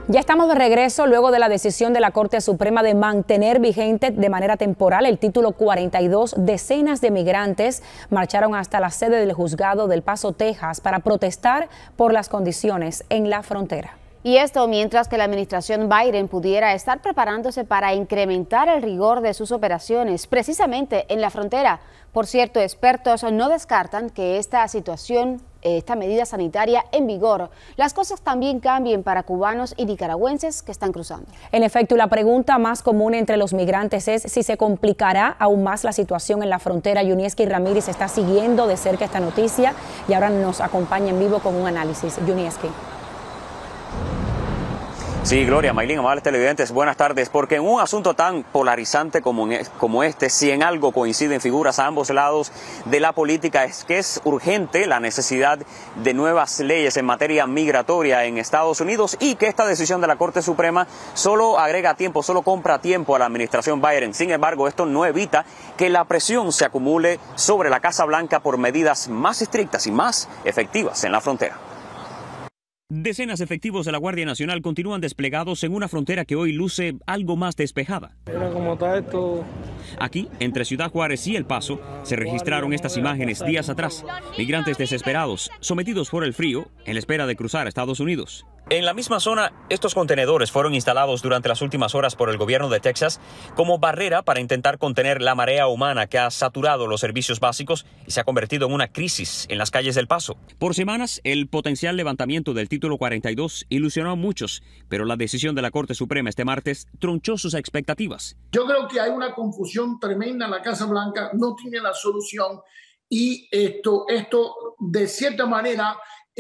Ya estamos de regreso luego de la decisión de la Corte Suprema de mantener vigente de manera temporal el título 42. Decenas de migrantes marcharon hasta la sede del juzgado del Paso, Texas, para protestar por las condiciones en la frontera. Y esto mientras que la administración Biden pudiera estar preparándose para incrementar el rigor de sus operaciones, precisamente en la frontera. Por cierto, expertos no descartan que esta medida sanitaria en vigor, las cosas también cambien para cubanos y nicaragüenses que están cruzando. En efecto, la pregunta más común entre los migrantes es si se complicará aún más la situación en la frontera. Yunieski Ramírez está siguiendo de cerca esta noticia y ahora nos acompaña en vivo con un análisis. Yunieski. Sí, Gloria, Maylin, amables televidentes, buenas tardes, porque en un asunto tan polarizante como este, si en algo coinciden figuras a ambos lados de la política, es que es urgente la necesidad de nuevas leyes en materia migratoria en Estados Unidos y que esta decisión de la Corte Suprema solo agrega tiempo, solo compra tiempo a la administración Biden. Sin embargo, esto no evita que la presión se acumule sobre la Casa Blanca por medidas más estrictas y más efectivas en la frontera. Decenas de efectivos de la Guardia Nacional continúan desplegados en una frontera que hoy luce algo más despejada. Aquí, entre Ciudad Juárez y El Paso, se registraron estas imágenes días atrás. Migrantes desesperados, sometidos por el frío, en la espera de cruzar a Estados Unidos. En la misma zona, estos contenedores fueron instalados durante las últimas horas por el gobierno de Texas como barrera para intentar contener la marea humana que ha saturado los servicios básicos y se ha convertido en una crisis en las calles del Paso. Por semanas, el potencial levantamiento del título 42 ilusionó a muchos, pero la decisión de la Corte Suprema este martes tronchó sus expectativas. Yo creo que hay una confusión tremenda en la Casa Blanca, no tiene la solución y esto de cierta manera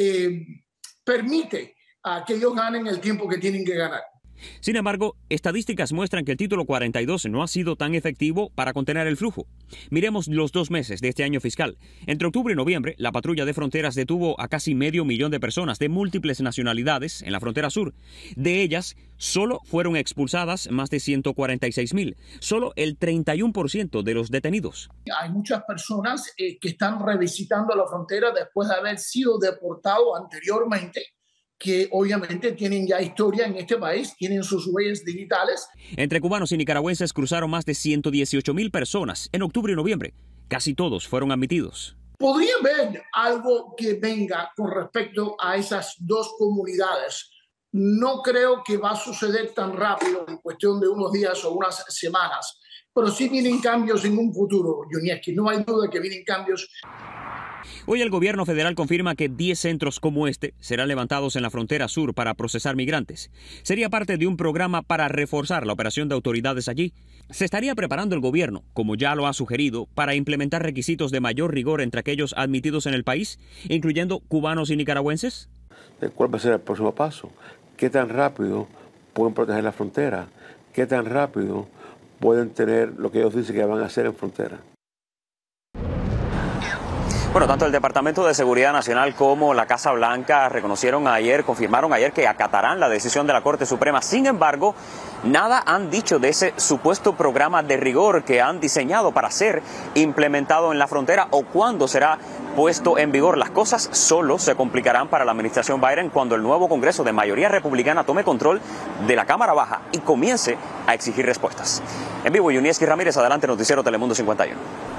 permite a que ellos ganen el tiempo que tienen que ganar. Sin embargo, estadísticas muestran que el título 42 no ha sido tan efectivo para contener el flujo. Miremos los 2 meses de este año fiscal. Entre octubre y noviembre, la patrulla de fronteras detuvo a casi 500,000 de personas de múltiples nacionalidades en la frontera sur. De ellas, solo fueron expulsadas más de 146,000, solo el 31% de los detenidos. Hay muchas personas que están revisitando la frontera después de haber sido deportados anteriormente, que obviamente tienen ya historia en este país, tienen sus huellas digitales. Entre cubanos y nicaragüenses cruzaron más de 118,000 personas en octubre y noviembre. Casi todos fueron admitidos. Podría haber algo que venga con respecto a esas dos comunidades. No creo que va a suceder tan rápido en cuestión de unos días o unas semanas, pero sí vienen cambios en un futuro, Yunieski. No hay duda que vienen cambios. Hoy el gobierno federal confirma que 10 centros como este serán levantados en la frontera sur para procesar migrantes. Sería parte de un programa para reforzar la operación de autoridades allí. Se estaría preparando el gobierno, como ya lo ha sugerido, para implementar requisitos de mayor rigor entre aquellos admitidos en el país, incluyendo cubanos y nicaragüenses. ¿Cuál va a ser el próximo paso? ¿Qué tan rápido pueden proteger la frontera? ¿Qué tan rápido pueden tener lo que ellos dicen que van a hacer en frontera? Bueno, tanto el Departamento de Seguridad Nacional como la Casa Blanca confirmaron ayer que acatarán la decisión de la Corte Suprema. Sin embargo, nada han dicho de ese supuesto programa de rigor que han diseñado para ser implementado en la frontera o cuándo será puesto en vigor. Las cosas solo se complicarán para la administración Biden cuando el nuevo Congreso de mayoría republicana tome control de la Cámara Baja y comience a exigir respuestas. En vivo, Yunieski Ramírez, adelante, Noticiero Telemundo 51.